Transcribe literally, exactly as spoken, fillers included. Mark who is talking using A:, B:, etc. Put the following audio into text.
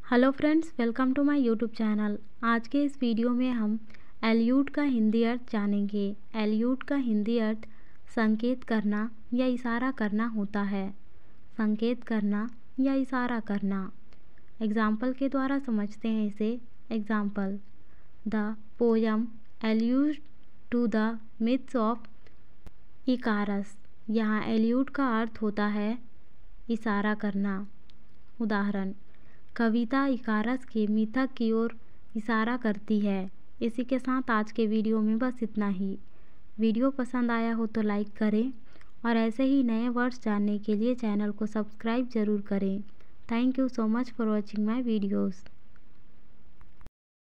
A: Hello friends, welcome to my YouTube channel. आज के इस वीडियो में हम एल्यूट का हिंदी अर्थ जानेंगे। एल्यूट का हिंदी अर्थ संकेत करना या इशारा करना होता है। संकेत करना या इशारा करना। एग्जाम्पल के द्वारा समझते हैं इसे। Example: the poem alluded to the myths of Icarus. यहाँ एल्यूट का अर्थ होता है इशारा करना। उदाहरण: कविता इकारस के मिथक की ओर इशारा करती है। इसी के साथ आज के वीडियो में बस इतना ही। वीडियो पसंद आया हो तो लाइक करें और ऐसे ही नए वर्ड्स जानने के लिए चैनल को सब्सक्राइब ज़रूर करें। Thank you so much for watching my videos.